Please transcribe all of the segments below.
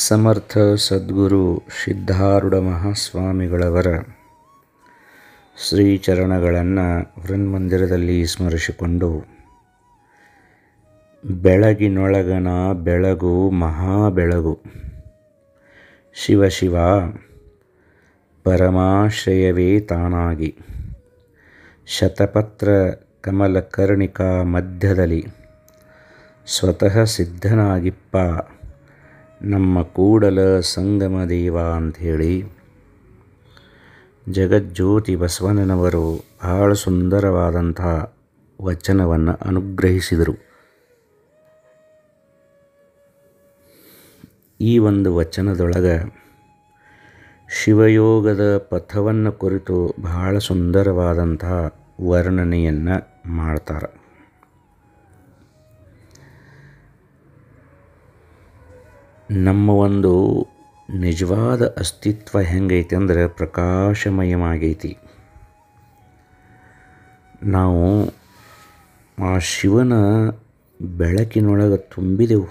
ಸಮರ್ಥ ಸದ್ಗುರು ಸಿದ್ಧಾರೂಢ ಮಹಾಸ್ವಾಮಿಗಳವರ ಶ್ರೀಚರಣಗಳನ್ನು ವೃನ್ಮಂದಿರದಲ್ಲಿ ಸ್ಮರಿಸಿಕೊಂಡು, ಬೆಳಗಿನೊಳಗನ ಬೆಳಗು ಮಹಾಬೆಳಗು, ಶಿವ ಶಿವ ಪರಮಾಶ್ರಯವೇ ತಾನಾಗಿ, ಶತಪತ್ರ ಕಮಲಕರ್ಣಿಕಾ ಮಧ್ಯದಲ್ಲಿ ಸ್ವತಃ ಸಿದ್ಧನಾಗಿಪ್ಪ ನಮ್ಮ ಕೂಡಲ ಸಂಗಮ ದೇವ ಅಂಥೇಳಿ ಜಗಜ್ಯೋತಿ ಬಸವಣ್ಣನವರು ಬಹಳ ಸುಂದರವಾದಂಥ ವಚನವನ್ನು ಅನುಗ್ರಹಿಸಿದರು. ಈ ಒಂದು ವಚನದೊಳಗೆ ಶಿವಯೋಗದ ಪಥವನ್ನು ಕುರಿತು ಬಹಳ ಸುಂದರವಾದಂಥ ವರ್ಣನೆಯನ್ನು ಮಾಡ್ತಾರೆ. ನಮ್ಮ ಒಂದು ನಿಜವಾದ ಅಸ್ತಿತ್ವ ಹೆಂಗೈತಿ ಅಂದರೆ ಪ್ರಕಾಶಮಯವಾಗೈತಿ. ನಾವು ಆ ಶಿವನ ಬೆಳಕಿನೊಳಗೆ ತುಂಬಿದೆವು.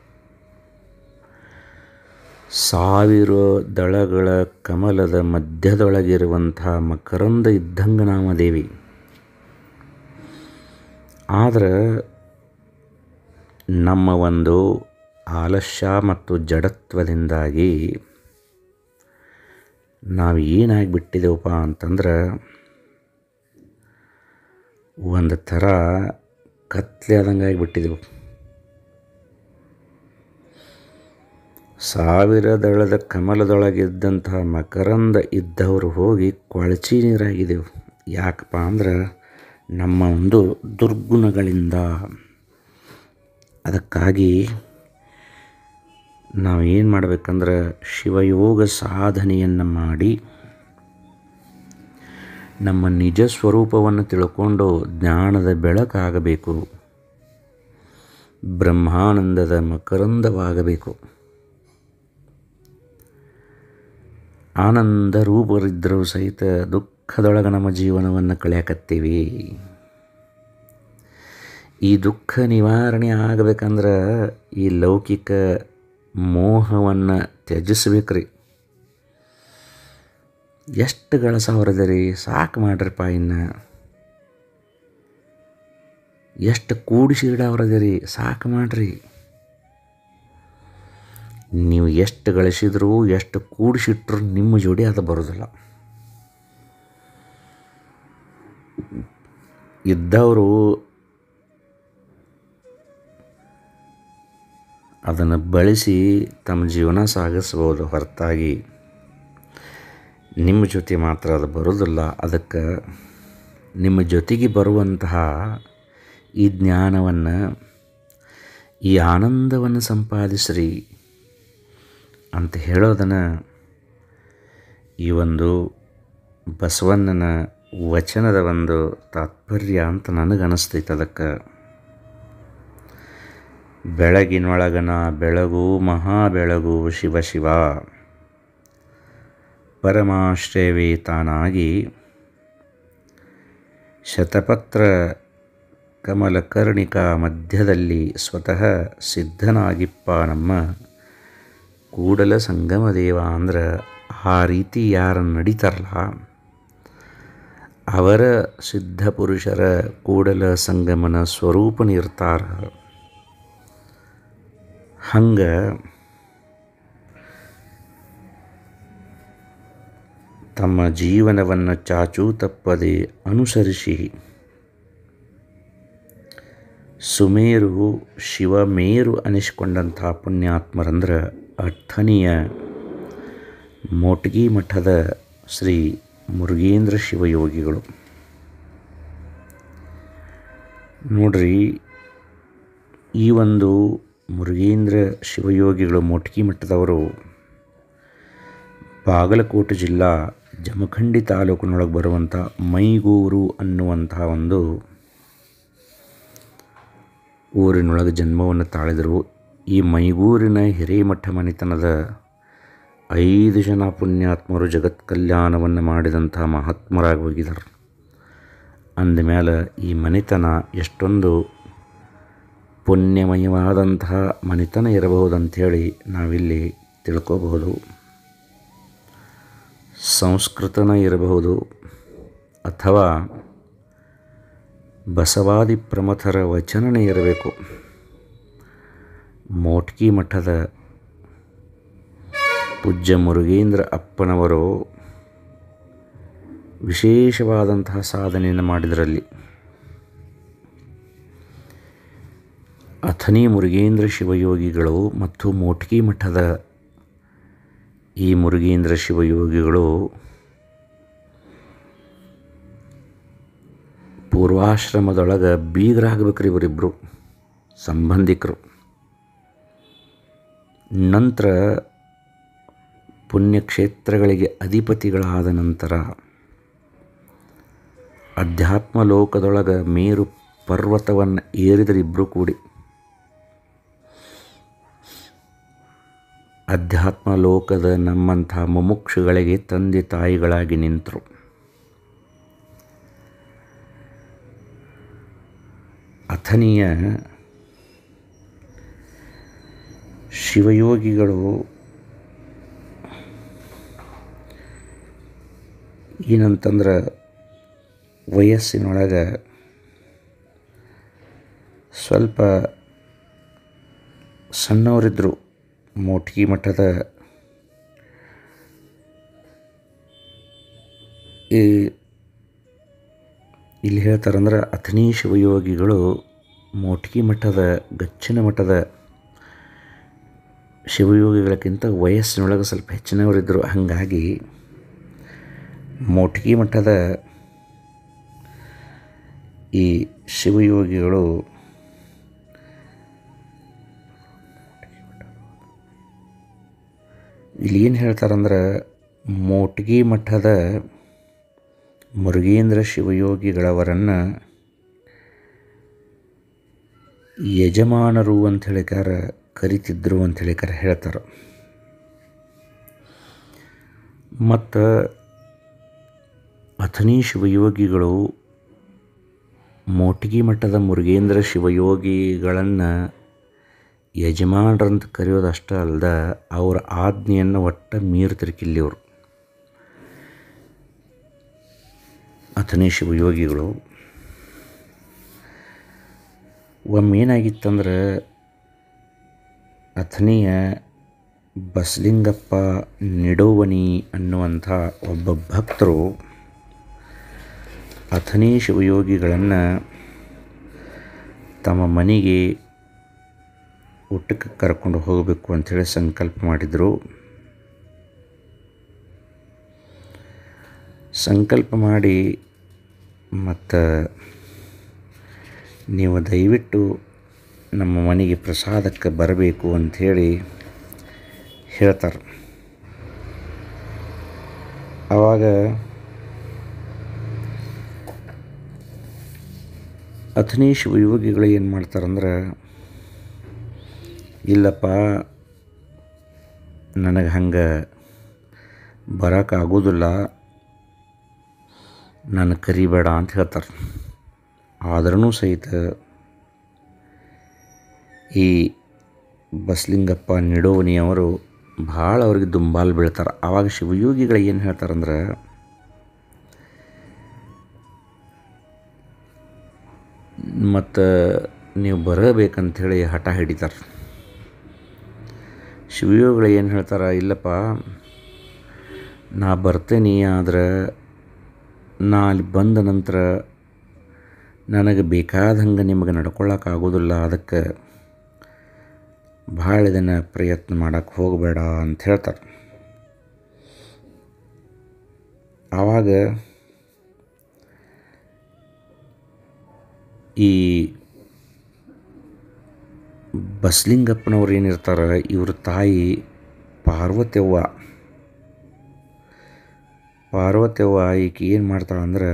1000 ದಳಗಳ ಕಮಲದ ಮಧ್ಯದೊಳಗಿರುವಂಥ ಮಕರಂದ ಇದ್ದಂಗೆ ನಾಮದೇವಿ. ಆದರೆ ನಮ್ಮ ಒಂದು ಆಲಸ್ಯ ಮತ್ತು ಜಡತ್ವದಿಂದಾಗಿ ನಾವು ಏನಾಗಿಬಿಟ್ಟಿದ್ದೇವಪ್ಪ ಅಂತಂದ್ರೆ, ಒಂದು ಥರ ಕತ್ಲೆ ಆದಂಗೆ ಆಗಿಬಿಟ್ಟಿದ್ದೆವು. 1000 ದಳದ ಕಮಲದೊಳಗಿದ್ದಂಥ ಮಕರಂದ ಇದ್ದವರು ಹೋಗಿ ಕೊಳಚಿ ನೀರಾಗಿದ್ದೆವು. ಯಾಕಪ್ಪ ಅಂದ್ರೆ ನಮ್ಮ ಒಂದು ದುರ್ಗುಣಗಳಿಂದ. ಅದಕ್ಕಾಗಿ ನಾವು ಏನು ಮಾಡಬೇಕಂದ್ರೆ ಶಿವಯೋಗ ಸಾಧನೆಯನ್ನು ಮಾಡಿ ನಮ್ಮ ನಿಜ ಸ್ವರೂಪವನ್ನು ತಿಳ್ಕೊಂಡು ಜ್ಞಾನದ ಬೆಳಕಾಗಬೇಕು, ಬ್ರಹ್ಮಾನಂದದ ಮಕರಂದವಾಗಬೇಕು. ಆನಂದ ರೂಪರಿದ್ದರೂ ಸಹಿತ ದುಃಖದೊಳಗೆ ನಮ್ಮ ಜೀವನವನ್ನು ಕಳೆಯಕತ್ತೀವಿ. ಈ ದುಃಖ ನಿವಾರಣೆ ಆಗಬೇಕಂದ್ರೆ ಈ ಲೌಕಿಕ ಮೋಹವನ್ನು ತ್ಯಜಿಸ್ಬೇಕ್ರಿ. ಎಷ್ಟು ಗಳಿಸವ್ರದರಿ, ಸಾಕು ಮಾಡ್ರಿಪ್ಪ. ಇನ್ನು ಎಷ್ಟು ಕೂಡಿಸಿಡವ್ರದರಿ, ಸಾಕು ಮಾಡ್ರಿ. ನೀವು ಎಷ್ಟು ಗಳಿಸಿದ್ರು ಎಷ್ಟು ಕೂಡಿಸಿಟ್ರು ನಿಮ್ಮ ಜೋಡಿ ಅದು ಬರೋದಿಲ್ಲ. ಇದ್ದವರು ಅದನ್ನು ಬಳಸಿ ತಮ್ಮ ಜೀವನ ಸಾಗಿಸ್ಬೋದು, ಹೊರತಾಗಿ ನಿಮ್ಮ ಜೊತೆ ಮಾತ್ರ ಅದು ಬರೋದಿಲ್ಲ. ಅದಕ್ಕೆ ನಿಮ್ಮ ಜೊತೆಗೆ ಬರುವಂತಹ ಈ ಜ್ಞಾನವನ್ನು, ಈ ಆನಂದವನ್ನು ಸಂಪಾದಿಸ್ರಿ ಅಂತ ಹೇಳೋದನ್ನು ಈ ಒಂದು ಬಸವಣ್ಣನ ವಚನದ ಒಂದು ತಾತ್ಪರ್ಯ ಅಂತ ನನಗನ್ನಿಸ್ತೈತೆ. ಅದಕ್ಕೆ ಬೆಳಗಿನೊಳಗನ ಬೆಳಗು ಮಹಾಬೆಳಗು, ಶಿವ ಶಿವ ಪರಮಾಶ್ರಯವೇ ತಾನಾಗಿ, ಶತಪತ್ರ ಕಮಲಕರ್ಣಿಕಾ ಮಧ್ಯದಲ್ಲಿ ಸ್ವತಃ ಸಿದ್ಧನಾಗಿಪ್ಪ ನಮ್ಮ ಕೂಡಲ ಸಂಗಮ ದೇವ. ಅಂದ್ರೆ ಆ ರೀತಿ ಯಾರು ನಡೀತಾರಲ್ಲ ಅವರ ಸಿದ್ಧ ಪುರುಷರ ಕೂಡಲ ಸಂಗಮನ ಸ್ವರೂಪನಿರ್ತಾರ. ಹಂಗೆ ತಮ್ಮ ಜೀವನವನ್ನು ಚಾಚೂ ತಪ್ಪದೆ ಅನುಸರಿಸಿ ಸುಮೇರು ಶಿವಮೇರು ಅನಿಸ್ಕೊಂಡಂಥ ಪುಣ್ಯಾತ್ಮರಂದ್ರೆ ಅಠಣಿಯ ಮೋಟಗಿ ಮಠದ ಶ್ರೀ ಮುರುಗೇಂದ್ರ ಶಿವಯೋಗಿಗಳು. ನೋಡ್ರಿ, ಈ ಒಂದು ಮುರುಗೇಂದ್ರ ಶಿವಯೋಗಿಗಳು ಮೋಟಗಿ ಮಠದವರು ಬಾಗಲಕೋಟೆ ಜಿಲ್ಲಾ ಜಮಖಂಡಿ ತಾಲೂಕಿನೊಳಗೆ ಬರುವಂಥ ಮೈಗೂರು ಅನ್ನುವಂಥ ಒಂದು ಊರಿನೊಳಗೆ ಜನ್ಮವನ್ನು ತಾಳಿದರು. ಈ ಮೈಗೂರಿನ ಹಿರೇಮಠ ಮನೆತನದ 5 ಜನ ಪುಣ್ಯಾತ್ಮರು ಜಗತ್ ಕಲ್ಯಾಣವನ್ನು ಮಾಡಿದಂಥ ಮಹಾತ್ಮರಾಗಿ ಹೋಗಿದ್ದಾರೆ. ಅಂದಮೇಲೆ ಈ ಮನೆತನ ಎಷ್ಟೊಂದು ಪುಣ್ಯಮಯವಾದಂತಹ ಮನೆತನ ಇರಬಹುದಂಥೇಳಿ ನಾವಿಲ್ಲಿ ತಿಳ್ಕೋಬಹುದು. ಸಂಸ್ಕೃತನ ಇರಬಹುದು ಅಥವಾ ಬಸವಾದಿ ಪ್ರಮಥರ ವಚನನೇ ಇರಬೇಕು. ಮೋಟ್ಕಿ ಮಠದ ಪೂಜ್ಯ ಮುರುಗೇಂದ್ರ ಅಪ್ಪನವರು ವಿಶೇಷವಾದಂತಹ ಸಾಧನೆಯನ್ನು ಮಾಡಿದರಲ್ಲಿ ಅಥಣಿ ಮುರುಗೇಂದ್ರ ಶಿವಯೋಗಿಗಳು ಮತ್ತು ಮೋಟ್ಕಿ ಮಠದ ಈ ಮುರುಗೇಂದ್ರ ಶಿವಯೋಗಿಗಳು ಪೂರ್ವಾಶ್ರಮದೊಳಗೆ ಬೀಗರಾಗಬೇಕ್ರಿ ಇವರಿಬ್ಬರು ಸಂಬಂಧಿಕರು. ನಂತರ ಪುಣ್ಯಕ್ಷೇತ್ರಗಳಿಗೆ ಅಧಿಪತಿಗಳಾದ ನಂತರ ಅಧ್ಯಾತ್ಮ ಲೋಕದೊಳಗೆ ಮೇರು ಪರ್ವತವನ್ನು ಏರಿದರಿಬ್ಬರು ಕೂಡಿ ಅಧ್ಯಾತ್ಮ ಲೋಕದ ನಮ್ಮಂಥ ಮುಮುಕ್ಷುಗಳಿಗೆ ತಂದೆ ತಾಯಿಗಳಾಗಿ ನಿಂತರು. ಅಥಣಿಯ ಶಿವಯೋಗಿಗಳು ಏನಂತಂದ್ರೆ ವಯಸ್ಸಿನೊಳಗೆ ಸ್ವಲ್ಪ ಸಣ್ಣವರಿದ್ದರು. ಮೋಟ್ಕಿ ಮಠದ ಇಲ್ಲಿ ಹೇಳ್ತಾರಂದ್ರೆ ಅಥಣಿ ಶಿವಯೋಗಿಗಳು ಮೋಟ್ಕಿ ಮಠದ ಗಚ್ಚಿನ ಮಠದ ಶಿವಯೋಗಿಗಳಕ್ಕಿಂತ ವಯಸ್ಸಿನೊಳಗೆ ಸ್ವಲ್ಪ ಹೆಚ್ಚಿನವರಿದ್ದರು. ಹಾಗಾಗಿ ಮೋಟ್ಕಿ ಮಠದ ಈ ಶಿವಯೋಗಿಗಳು ಇಲ್ಲಿ ಏನು ಹೇಳ್ತಾರಂದ್ರೆ ಮೋಟ್ಗಿ ಮಠದ ಮುರುಗೇಂದ್ರ ಶಿವಯೋಗಿಗಳವರನ್ನು ಯಜಮಾನರು ಅಂಥೇಳಿ ಕರಿತಿದ್ರು ಅಂಥೇಳಿ ಹೇಳ್ತಾರೆ. ಮತ್ತು ಅಥಣಿ ಶಿವಯೋಗಿಗಳು ಮೋಟ್ಗಿ ಮಠದ ಮುರುಗೇಂದ್ರ ಶಿವಯೋಗಿಗಳನ್ನು ಯಜಮಾನರಂತ ಕರೆಯೋದಷ್ಟೇ ಅಲ್ಲದ ಅವರ ಆಜ್ಞೆಯನ್ನು ಒಟ್ಟು ಮೀರ್ತಿರ್ಕಿಲ್ಲಿವರು. ಅಥಣಿ ಶಿವಯೋಗಿಗಳು ಒಮ್ಮೇನಾಗಿತ್ತಂದ್ರೆ ಅಥಣಿಯ ಬಸಲಿಂಗಪ್ಪ ನಿಡೋವನಿ ಅನ್ನುವಂಥ ಒಬ್ಬ ಭಕ್ತರು ಅಥಣಿ ಶಿವಯೋಗಿಗಳನ್ನು ತಮ್ಮ ಮನೆಗೆ ಊಟಕ್ಕೆ ಕರ್ಕೊಂಡು ಹೋಗಬೇಕು ಅಂಥೇಳಿ ಸಂಕಲ್ಪ ಮಾಡಿದರು. ಸಂಕಲ್ಪ ಮಾಡಿ ಮತ್ತು ನೀವು ದಯವಿಟ್ಟು ನಮ್ಮ ಮನೆಗೆ ಪ್ರಸಾದಕ್ಕೆ ಬರಬೇಕು ಅಂಥೇಳಿ ಹೇಳ್ತಾರೆ. ಆವಾಗ ಅಥಣಿ ಶಿವಯೋಗಿಗಳು ಏನು ಮಾಡ್ತಾರಂದ್ರೆ, ಇಲ್ಲಪ್ಪ ನನಗೆ ಹಂಗೆ ಬರೋಕ್ಕಾಗೋದಿಲ್ಲ, ನಾನು ಕರಿಬೇಡ ಅಂತ ಹೇಳ್ತಾರೆ. ಆದ್ರೂ ಸಹಿತ ಈ ಬಸಲಿಂಗಪ್ಪ ನಿಡೋವನಿಯವರು ಭಾಳ ಅವ್ರಿಗೆ ದುಂಬಾಲು ಬೀಳ್ತಾರೆ. ಆವಾಗ ಶಿವಯೋಗಿಗಳು ಏನು ಹೇಳ್ತಾರಂದ್ರೆ, ಮತ್ತು ನೀವು ಬರಬೇಕಂಥೇಳಿ ಹಠ ಹಿಡಿತಾರೆ. ಶಿವಯೋಗಿಗಳು ಏನು ಹೇಳ್ತಾರೆ, ಇಲ್ಲಪ್ಪ ನಾ ಬರ್ತೇನೆ, ಆದರೆ ನಾ ಅಲ್ಲಿ ಬಂದ ನಂತರ ನನಗೆ ಬೇಕಾದಂಗೆ ನಿಮಗೆ ನಡ್ಕೊಳ್ಳೋಕ್ಕಾಗೋದಿಲ್ಲ, ಅದಕ್ಕೆ ಭಾಳ ಇದನ್ನು ಪ್ರಯತ್ನ ಮಾಡೋಕ್ಕೆ ಹೋಗಬೇಡ ಅಂತ ಹೇಳ್ತಾರೆ. ಆವಾಗ ಈ ಬಸಲಿಂಗಪ್ಪನವ್ರು ಏನಿರ್ತಾರೆ, ಇವ್ರ ತಾಯಿ ಪಾರ್ವತವ್ವ ಈಕೆ ಏನು ಮಾಡ್ತಾಳೆ ಅಂದ್ರೆ,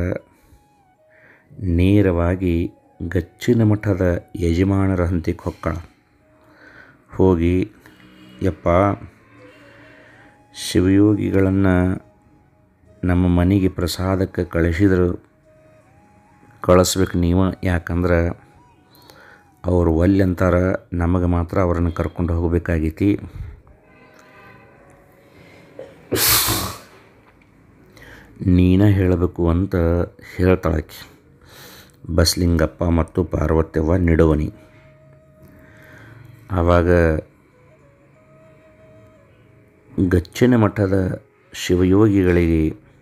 ನೇರವಾಗಿ ಗಚ್ಚಿನ ಮಠದ ಯಜಮಾನರ ಹಂತಕ್ಕೆ ಹೊಕ್ಕಾಳ. ಹೋಗಿ, ಯಪ್ಪ ಶಿವಯೋಗಿಗಳನ್ನು ನಮ್ಮ ಮನೆಗೆ ಪ್ರಸಾದಕ್ಕೆ ಕಳಿಸ್ಬೇಕು ನೀವು, ಯಾಕಂದ್ರೆ ಅವರು ಒಲ್ಲೆ ಅಂತಾರೆ, ನಮಗೆ ಮಾತ್ರ ಅವರನ್ನು ಕರ್ಕೊಂಡು ಹೋಗಬೇಕಾಗೈತಿ. ನೀನ ಹೇಳಬೇಕು ಅಂತ ಹೇಳ್ತಾಳಾಕಿ ಬಸಲಿಂಗಪ್ಪ ಮತ್ತು ಪಾರ್ವತ್ಯವ್ವ ನಿಡವನಿ. ಆವಾಗ ಗಚ್ಚಿನ ಮಠದ ಶಿವಯೋಗಿಗಳಿಗೆ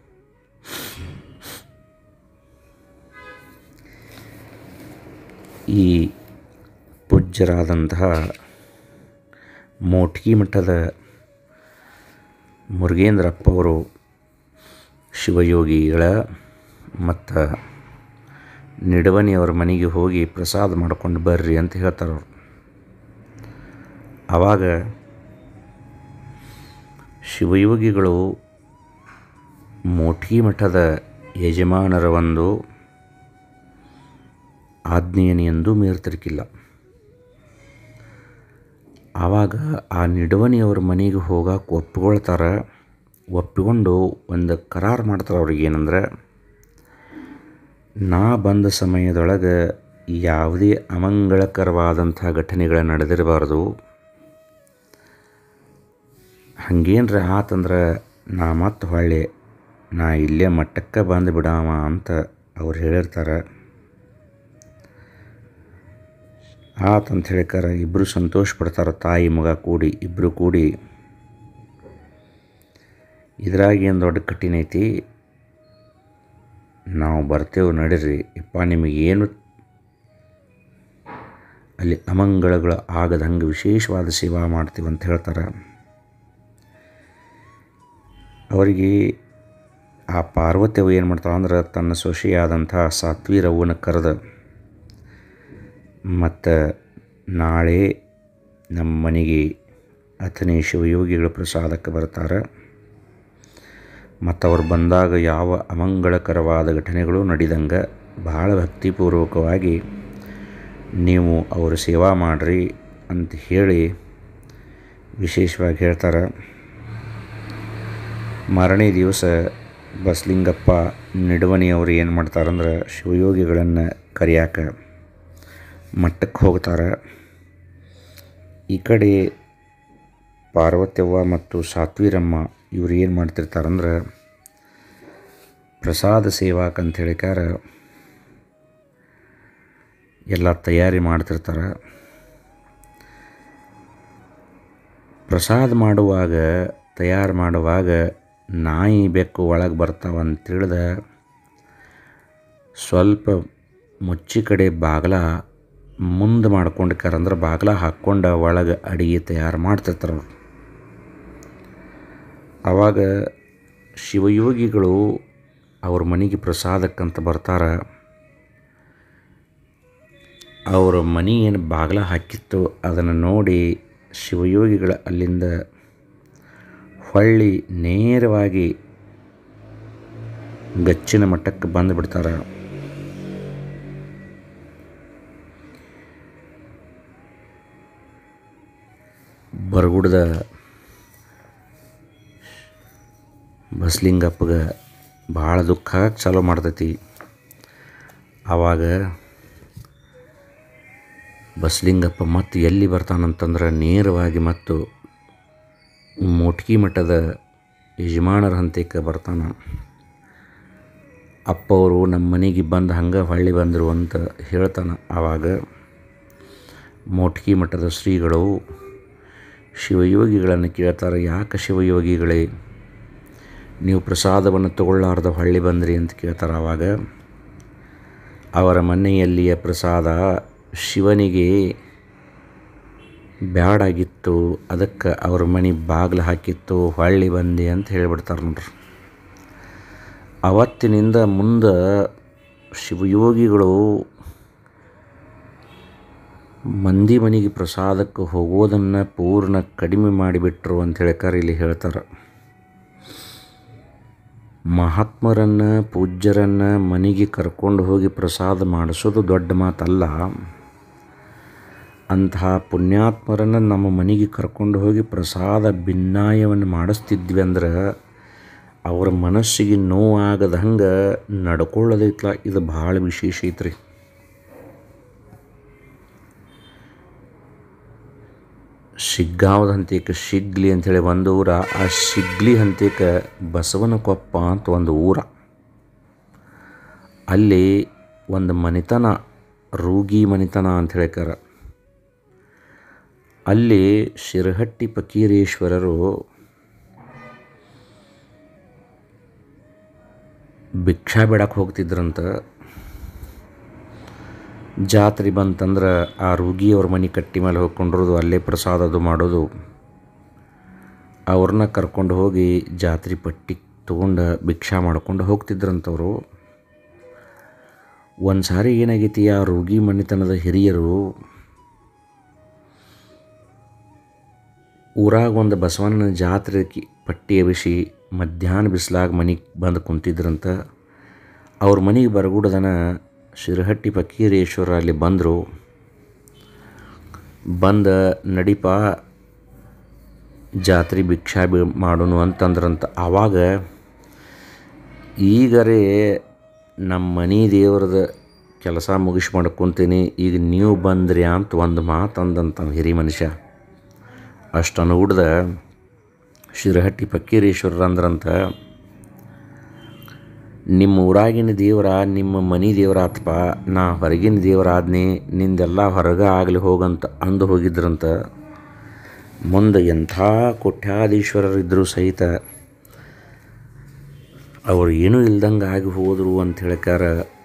ಈ ಪೂಜ್ಯರಾದಂತಹ ಮೋಟ್ಗಿ ಮಠದ ಮುರುಗೇಂದ್ರಪ್ಪ ಅವರು ಶಿವಯೋಗಿಗಳ ಮತ್ತು ನಿಡವನಿಯವರ ಮನೆಗೆ ಹೋಗಿ ಪ್ರಸಾದ ಮಾಡ್ಕೊಂಡು ಬರ್ರಿ ಅಂತ ಹೇಳ್ತಾರೆ ಅವರು. ಆವಾಗ ಶಿವಯೋಗಿಗಳು ಮೋಟ್ಗಿ ಮಠದ ಯಜಮಾನರ ಒಂದು ಆಜ್ಞೆಯನ್ನು ಎಂದೂ ಮೀರ್ತಿರ್ಕಿಲ್ಲ. ಆವಾಗ ಆ ನಿಡವನಿಯವ್ರ ಮನೆಗೆ ಹೋಗಕ್ಕೆ ಒಪ್ಪಿಕೊಳ್ತಾರೆ. ಒಪ್ಪಿಕೊಂಡು ಒಂದು ಕರಾರು ಮಾಡ್ತಾರೆ ಅವ್ರಿಗೆ, ಏನಂದ್ರೆ ನಾ ಬಂದ ಸಮಯದೊಳಗೆ ಯಾವುದೇ ಅಮಂಗಳಕರವಾದಂಥ ಘಟನೆಗಳು ನಡೆದಿರಬಾರ್ದು. ಹಂಗೇನ್ರ ಆತಂದ್ರೆ ನಾ ಮತ್ತೆ ಹೊಳ್ಳಿ ನಾ ಇಲ್ಲೇ ಮಟ್ಟಕ್ಕೆ ಬಂದು ಬಿಡಾವ ಅಂತ ಅವ್ರು ಹೇಳಿರ್ತಾರೆ. ಆತಂತ ಹೇಳಿಕಾರ ಇಬ್ಬರು ಸಂತೋಷ ಪಡ್ತಾರೆ. ತಾಯಿ ಮಗ ಕೂಡಿ ಇಬ್ಬರು ಕೂಡಿ ಇದ್ರಾಗ ಏನು ದೊಡ್ಡ ಕಠಿಣ ಐತಿ, ನಾವು ಬರ್ತೇವೆ ನಡೀರಿ ಯಪ್ಪ, ನಿಮಗೇನು ಅಲ್ಲಿ ಅಮಂಗಳಗಳು ಆಗದಂಗೆ ವಿಶೇಷವಾದ ಸೇವಾ ಮಾಡ್ತೀವಿ ಅಂತ ಹೇಳ್ತಾರೆ. ಅವರಿಗೆ ಆ ಪಾರ್ವತ್ಯವು ಏನು ಮಾಡ್ತಾಳೆ ಅಂದ್ರೆ ತನ್ನ ಸೊಸೆಯಾದಂಥ ಸಾತ್ವೀರವ್ವನ ಕರೆದು, ಮತ್ತು ನಾಳೆ ನಮ್ಮ ಮನೆಗೆ ಅಥನೇ ಶಿವಯೋಗಿಗಳ ಪ್ರಸಾದಕ್ಕೆ ಬರ್ತಾರೆ, ಮತ್ತು ಅವ್ರು ಬಂದಾಗ ಯಾವ ಅಮಂಗಳಕರವಾದ ಘಟನೆಗಳು ನಡೆದಂಗೆ ಭಾಳ ಭಕ್ತಿಪೂರ್ವಕವಾಗಿ ನೀವು ಅವ್ರ ಸೇವಾ ಮಾಡಿರಿ ಅಂತ ಹೇಳಿ ವಿಶೇಷವಾಗಿ ಹೇಳ್ತಾರೆ. ಮಾರನೇ ದಿವಸ ಬಸಲಿಂಗಪ್ಪ ನಿಡವನಿಯವರು ಏನು ಮಾಡ್ತಾರಂದ್ರೆ ಶಿವಯೋಗಿಗಳನ್ನು ಕರೆಯಾಕ ಮಟ್ಟಕ್ಕೆ ಹೋಗ್ತಾರೆ. ಈ ಕಡೆ ಪಾರ್ವತ್ಯವ್ವ ಮತ್ತು ಸಾತ್ವೀರಮ್ಮ ಇವ್ರು ಏನು ಮಾಡ್ತಿರ್ತಾರಂದ್ರೆ ಪ್ರಸಾದ ಸೇವಾಕಂತ ಹೇಳಿಕಾರ ಎಲ್ಲ ತಯಾರಿ ಮಾಡ್ತಿರ್ತಾರೆ. ಪ್ರಸಾದ ಮಾಡುವಾಗ ತಯಾರು ಮಾಡುವಾಗ ನಾಯಿ ಬೆಕ್ಕು ಒಳಗೆ ಬರ್ತಾವಂತ ತಿಳಿದ ಸ್ವಲ್ಪ ಮುಚ್ಚಿ ಕಡೆ ಬಾಗಿಲ ಮುಂದೆ ಮಾಡ್ಕೊಂಡಿರ್ತಾರಂದ್ರೆ ಬಾಗಿಲ ಹಾಕ್ಕೊಂಡು ಒಳಗೆ ಅಡಿಗೆ ತಯಾರು ಮಾಡ್ತಿರ್ತಾರೆ ಅವರು. ಆವಾಗ ಶಿವಯೋಗಿಗಳು ಅವ್ರ ಮನೆಗೆ ಪ್ರಸಾದಕ್ಕಂತ ಬರ್ತಾರೆ. ಅವರ ಮನೆ ಏನು ಬಾಗಿಲ ಹಾಕಿತ್ತು ಅದನ್ನು ನೋಡಿ ಶಿವಯೋಗಿಗಳ ಅಲ್ಲಿಂದ ಹೊಳ್ಳಿ ನೇರವಾಗಿ ಗಚ್ಚಿನ ಮಠಕ್ಕೆ ಬಂದುಬಿಡ್ತಾರೆ. ಬರಗುಡ್ದ ಬಸಲಿಂಗಪ್ಪಗೆ ಭಾಳ ದುಃಖ ಚಾಲೂ ಮಾಡ್ತೈತಿ. ಆವಾಗ ಬಸಲಿಂಗಪ್ಪ ಮತ್ತು ಎಲ್ಲಿ ಬರ್ತಾನಂತಂದ್ರೆ ನೇರವಾಗಿ ಮತ್ತು ಮೋಟ್ಗಿ ಮಠದ ಯಜಮಾನರ ಹಂತಕ್ಕೆ ಬರ್ತಾನೆ. ಅಪ್ಪ ಅವರು ನಮ್ಮ ಮನೆಗೆ ಬಂದು ಹಂಗೆ ಹೊಳ್ಳಿ ಬಂದರು ಅಂತ ಹೇಳ್ತಾನೆ. ಆವಾಗ ಮೋಟ್ಗಿ ಮಠದ ಶ್ರೀಗಳು ಶಿವಯೋಗಿಗಳನ್ನು ಕೇಳ್ತಾರೆ, ಯಾಕೆ ಶಿವಯೋಗಿಗಳೇ ನೀವು ಪ್ರಸಾದವನ್ನು ತಗೊಳ್ಳಾರ್ದ ಹೊಳ್ಳಿ ಬಂದ್ರಿ ಅಂತ ಕೇಳ್ತಾರೆ. ಆವಾಗ ಅವರ ಮನೆಯಲ್ಲಿಯ ಪ್ರಸಾದ ಶಿವನಿಗೆ ಬ್ಯಾಡಾಗಿತ್ತು, ಅದಕ್ಕೆ ಅವ್ರ ಮನೆ ಬಾಗಿಲು ಹಾಕಿತ್ತು, ಹೊಳ್ಳಿ ಬಂದೆ ಅಂತ ಹೇಳಿಬಿಡ್ತಾರೆ ನೋಡ್ರಿ. ಅವತ್ತಿನಿಂದ ಮುಂದೆ ಶಿವಯೋಗಿಗಳು ಮಂದಿ ಮನೆಗೆ ಪ್ರಸಾದಕ್ಕೆ ಹೋಗೋದನ್ನು ಪೂರ್ಣ ಕಡಿಮೆ ಮಾಡಿಬಿಟ್ರು ಅಂತ ಹೇಳ್ತಾರೆ. ಇಲ್ಲಿ ಹೇಳ್ತಾರೆ, ಮಹಾತ್ಮರನ್ನು ಪೂಜ್ಯರನ್ನು ಮನೆಗೆ ಕರ್ಕೊಂಡು ಹೋಗಿ ಪ್ರಸಾದ ಮಾಡಿಸೋದು ದೊಡ್ಡ ಮಾತಲ್ಲ. ಅಂತಹ ಪುಣ್ಯಾತ್ಮರನ್ನು ನಮ್ಮ ಮನೆಗೆ ಕರ್ಕೊಂಡು ಹೋಗಿ ಪ್ರಸಾದ ಭಿನ್ನಾಯವನ್ನು ಮಾಡಿಸ್ತಿದ್ವಿ ಅಂದ್ರೆ ಅವರ ಮನಸ್ಸಿಗೆ ನೋವಾಗದ ಹಂಗೆ ನಡ್ಕೊಳ್ಳೋದೈತ್ಲ, ಇದು ಭಾಳ ವಿಶೇಷ ಐತ್ರಿ. ಶಿಗ್ಗಾಂವದ ಹಂತಕ್ಕೆ ಶಿಗ್ಲಿ ಅಂಥೇಳಿ ಒಂದು ಊರ. ಆ ಶಿಗ್ಲಿ ಹಂತಕ್ಕೆ ಬಸವನಕೊಪ್ಪ ಅಂತ ಒಂದು ಊರ. ಅಲ್ಲಿ ಒಂದು ಮನೆತನ, ರೂಗಿ ಮನೆತನ ಅಂತ ಹೇಳ್ಯಾರ. ಅಲ್ಲಿ ಶಿರಹಟ್ಟಿ ಫಕೀರೇಶ್ವರರು ಭಿಕ್ಷಾ ಬೇಡಕ್ಕೆ ಹೋಗ್ತಿದ್ರಂತ. ಜಾತ್ರೆ ಬಂತಂದ್ರೆ ಆ ರೂಗಿಯವ್ರ ಮನೆ ಕಟ್ಟಿ ಮೇಲೆ ಹೋಗ್ಕೊಂಡಿರೋದು, ಅಲ್ಲೇ ಪ್ರಸಾದ ಅದು ಮಾಡೋದು. ಅವ್ರನ್ನ ಕರ್ಕೊಂಡು ಹೋಗಿ ಜಾತ್ರೆ ಪಟ್ಟಿ ತೊಗೊಂಡು ಭಿಕ್ಷಾ ಮಾಡ್ಕೊಂಡು ಹೋಗ್ತಿದ್ರಂಥವ್ರು. ಒಂದು ಸಾರಿ ಏನಾಗೈತಿ, ಆ ರೂಗಿ ಮನೆತನದ ಹಿರಿಯರು ಊರಾಗ ಒಂದು ಬಸವಣ್ಣನ ಜಾತ್ರೆ ಪಟ್ಟಿ ಎಬ್ಬಿಸಿ ಮಧ್ಯಾಹ್ನ ಬಿಸಿಲಾಗ ಮನೆಗೆ ಬಂದು ಕುಂತಿದ್ರಂತ. ಅವ್ರ ಮನೆಗೆ ಬರಗೂಡದನ ಶಿರಹಟ್ಟಿ ಫಕೀರೇಶ್ವರ ಅಲ್ಲಿ ಬಂದರು. ಬಂದ ನಡಿಪ ಜಾತ್ರೆ ಭಿಕ್ಷಾ ಮಾಡೋನು ಅಂತಂದ್ರಂತ. ಆವಾಗ ಈಗರೇ ನಮ್ಮ ಮನೆ ದೇವ್ರದ ಕೆಲಸ ಮುಗಿಸಿ ಮಾಡ್ಕೊತೀನಿ, ಈಗ ನೀವು ಬಂದ್ರಿ ಅಂತ ಒಂದು ಮಾತು ಅಂದಂತ ಹಿರಿ ಮನುಷ್ಯ. ಅಷ್ಟು ಅನುಗುಡ್ದ ಶಿರಹಟ್ಟಿ ಫಕೀರೇಶ್ವರರು ಅಂದ್ರಂತ, ನಿಮ್ಮ ಊರಾಗಿನ ದೇವರ ನಿಮ್ಮ ಮನೆ ದೇವರ ಆತಪ್ಪ, ನಾ ಹೊರಗಿನ ದೇವರಾದ್ನಿ, ನಿಂದೆಲ್ಲ ಹೊರಗೆ ಆಗಲಿ ಹೋಗಂತ ಅಂದು ಹೋಗಿದ್ರಂತ. ಮುಂದೆ ಎಂಥ ಕೋಟ್ಯಾಧೀಶ್ವರರಿದ್ದರೂ ಸಹಿತ ಅವರು ಏನೂ ಇಲ್ದಂಗೆ ಆಗಿ ಹೋದರು ಅಂತ ಹೇಳ್ಕಾರ.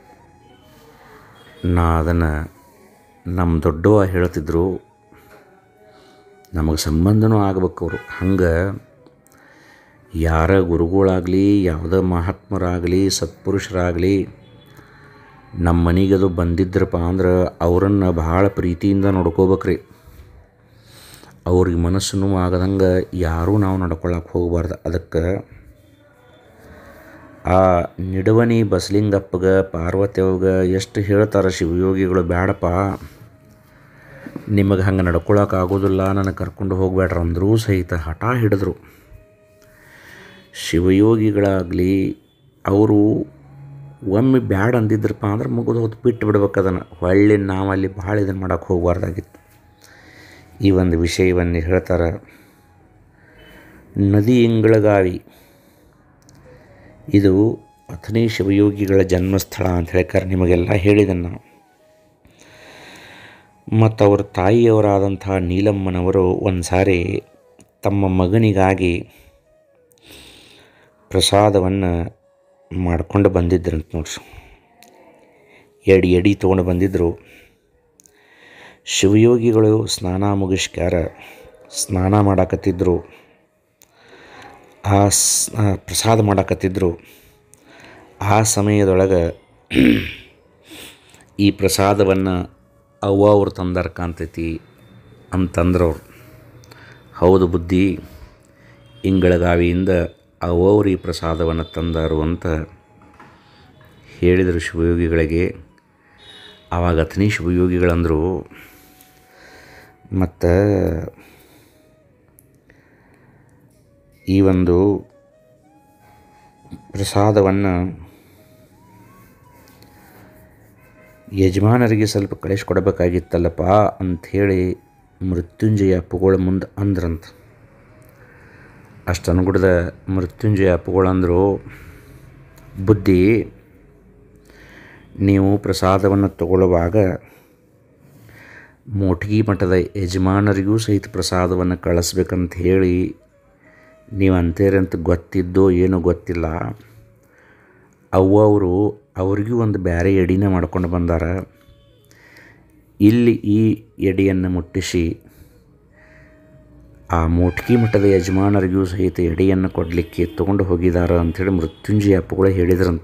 ನಾ ಅದನ್ನು ನಮ್ಮ ದೊಡ್ಡವ ಹೇಳ್ತಿದ್ರು, ನಮಗೆ ಸಂಬಂಧನೂ ಆಗ್ಬೇಕು ಅವರು. ಹಂಗೆ ಯಾರ ಗುರುಗಳಾಗಲಿ, ಯಾವುದೇ ಮಹಾತ್ಮರಾಗಲಿ, ಸತ್ಪುರುಷರಾಗಲಿ ನಮ್ಮ ಮನೆಗದು ಬಂದಿದ್ರಪ್ಪ ಅಂದ್ರೆ ಅವರನ್ನು ಭಾಳ ಪ್ರೀತಿಯಿಂದ ನೋಡ್ಕೋಬೇಕ್ರಿ. ಅವ್ರಿಗೆ ಮನಸ್ಸು ನೋವು ಆಗದಂಗೆ ಯಾರೂ ನಾವು ನಡ್ಕೊಳಕ್ಕೆ ಹೋಗಬಾರ್ದು. ಅದಕ್ಕೆ ಆ ನಿಡವನಿ ಬಸಲಿಂಗಪ್ಪಗೆ, ಪಾರ್ವತಿಯವ್ಗೆ ಎಷ್ಟು ಹೇಳ್ತಾರೆ ಶಿವಯೋಗಿಗಳು, ಬೇಡಪ್ಪ ನಿಮಗೆ ಹಂಗೆ ನಡ್ಕೊಳಕ್ಕೆ ಆಗೋದಿಲ್ಲ, ನನಗೆ ಕರ್ಕೊಂಡು ಹೋಗ್ಬೇಡ್ರ ಅಂದರೂ ಸಹಿತ ಹಠ ಹಿಡಿದ್ರು. ಶಿವಯೋಗಿಗಳಾಗಲಿ ಅವರು ಒಮ್ಮೆ ಬ್ಯಾಡ ಅಂದಿದ್ರಪ್ಪ ಅಂದ್ರೆ ಮುಗಿದು ಹೊತ್ತು ಬಿಟ್ಟು ಬಿಡ್ಬೇಕು. ಅದನ್ನು ಹೊಳ್ಳಿ ನಾವಲ್ಲಿ ಭಾಳ ಇದನ್ನು ಮಾಡೋಕ್ಕೆ ಹೋಗಬಾರ್ದಾಗಿತ್ತು. ಈ ಒಂದು ವಿಷಯವನ್ನು ಹೇಳ್ತಾರೆ. ನದಿ ಇಂಗಳಗಾವಿ ಇದು ಅಥಣಿ ಶಿವಯೋಗಿಗಳ ಜನ್ಮಸ್ಥಳ ಅಂತ ಹೇಳ್ತಾರೆ. ನಿಮಗೆಲ್ಲ ಹೇಳಿದನ್ನು ನಾವು. ಮತ್ತು ಅವ್ರ ತಾಯಿಯವರಾದಂಥ ನೀಲಮ್ಮನವರು ಒಂದು ಸಾರಿ ತಮ್ಮ ಮಗನಿಗಾಗಿ ಪ್ರಸಾದವನ್ನು ಮಾಡ್ಕೊಂಡು ಬಂದಿದ್ರಂತ ನೋಡ್ರಿ. ಎಡಿ ತೊಗೊಂಡು ಬಂದಿದ್ದರು. ಶಿವಯೋಗಿಗಳು ಸ್ನಾನ ಮುಗಿಸ್ಕ್ಯಾರ ಸ್ನಾನ ಮಾಡಾಕತ್ತಿದ್ರು, ಪ್ರಸಾದ ಮಾಡಾಕತ್ತಿದ್ರು. ಆ ಸಮಯದೊಳಗೆ ಈ ಪ್ರಸಾದವನ್ನು ಅವ್ರು ತಂದಾರ ಕಾಣ್ತೈತಿ ಅಂತಂದ್ರವ್ರು. ಹೌದು ಬುದ್ಧಿ, ಇಂಗಳಗಾವಿಯಿಂದ ಅವ್ರು ಈ ಪ್ರಸಾದವನ್ನು ತಂದಾರು ಅಂತ ಹೇಳಿದರು ಶಿವಯೋಗಿಗಳಿಗೆ. ಆವಾಗ ಅಥಣಿ ಶಿವಯೋಗಿಗಳಂದರು, ಮತ್ತು ಈ ಒಂದು ಪ್ರಸಾದವನ್ನು ಯಜಮಾನರಿಗೆ ಸ್ವಲ್ಪ ಕಳಿಸ್ಕೊಡ್ಬೇಕಾಗಿತ್ತಲ್ಲಪ್ಪ ಅಂಥೇಳಿ ಮೃತ್ಯುಂಜಯ ಅಪ್ಪುಗಳ ಮುಂದೆ ಅಂದ್ರಂತ. ಅಷ್ಟು ಅನುಗುಡ್ದ ಮೃತ್ಯುಂಜಯ ಅಪ್ಪುಗಳಂದರು, ಬುದ್ಧಿ ನೀವು ಪ್ರಸಾದವನ್ನು ತಗೊಳ್ಳುವಾಗ ಮೋಟಗಿ ಮಠದ ಯಜಮಾನರಿಗೂ ಸಹಿತ ಪ್ರಸಾದವನ್ನು ಕಳಿಸ್ಬೇಕಂತ ಹೇಳಿ ನೀವು ಅಂತೀರಂತ ಗೊತ್ತಿದ್ದೋ ಏನೋ ಗೊತ್ತಿಲ್ಲ. ಅವರು ಅವ್ರಿಗೂ ಒಂದು ಬೇರೆ ಎಡಿನ ಮಾಡ್ಕೊಂಡು ಬಂದಾರ. ಇಲ್ಲಿ ಈ ಎಡೆಯನ್ನು ಮುಟ್ಟಿಸಿ ಆ ಮೋಟಗಿ ಮಠದ ಯಜಮಾನರಿಗೂ ಸಹಿತ ಎಡೆಯನ್ನು ಕೊಡಲಿಕ್ಕೆ ತೊಗೊಂಡು ಹೋಗಿದ್ದಾರೆ ಅಂಥೇಳಿ ಮೃತ್ಯುಂಜಯ ಅಪ್ಪುಗಳು ಹೇಳಿದ್ರಂತ.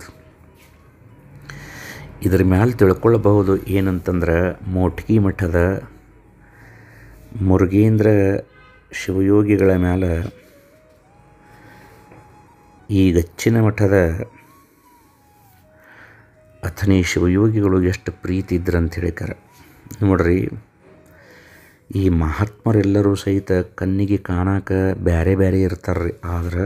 ಇದರ ಮ್ಯಾಲೆ ತಿಳ್ಕೊಳ್ಳಬಹುದು ಏನಂತಂದ್ರೆ, ಮೋಟಗಿ ಮಠದ ಮುರುಗೇಂದ್ರ ಶಿವಯೋಗಿಗಳ ಮ್ಯಾಲೆ ಈ ಗಚ್ಚಿನ ಮಠದ ಅಥಣಿ ಶಿವಯೋಗಿಗಳು ಎಷ್ಟು ಪ್ರೀತಿ ಇದ್ರಂತ ಹೇಳಿಕಾರ ನೋಡ್ರಿ. ಈ ಮಹಾತ್ಮರೆಲ್ಲರೂ ಸಹಿತ ಕಣ್ಣಿಗೆ ಕಾಣಾಕ ಬೇರೆ ಬೇರೆ ಇರ್ತಾರ್ರಿ, ಆದ್ರೆ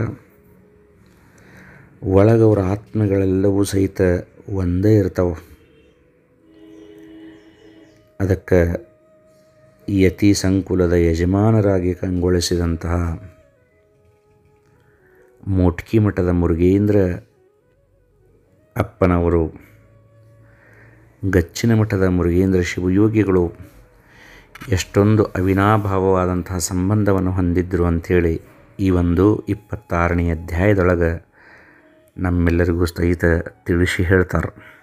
ಒಳಗವ್ರ ಆತ್ಮಗಳೆಲ್ಲವೂ ಸಹಿತ ಒಂದೇ ಇರ್ತಾವೆ. ಅದಕ್ಕೆ ಯತಿ ಸಂಕುಲದ ಯಜಮಾನರಾಗಿ ಕಂಗೊಳಿಸಿದಂತಹ ಮೋಟ್ಕಿ ಮಠದ ಮುರುಗೇಂದ್ರ ಅಪ್ಪನವರು, ಗಚ್ಚಿನ ಮಠದ ಮುರುಗೇಂದ್ರ ಶಿವಯೋಗಿಗಳು ಎಷ್ಟೊಂದು ಅವಿನಾಭಾವವಾದಂತಹ ಸಂಬಂಧವನ್ನು ಹೊಂದಿದ್ದರು ಅಂಥೇಳಿ ಈ ಒಂದು 26ನೇ ಅಧ್ಯಾಯದೊಳಗೆ ನಮ್ಮೆಲ್ಲರಿಗೂ ಸಹಿತ ತಿಳಿಸಿ ಹೇಳ್ತಾರೆ.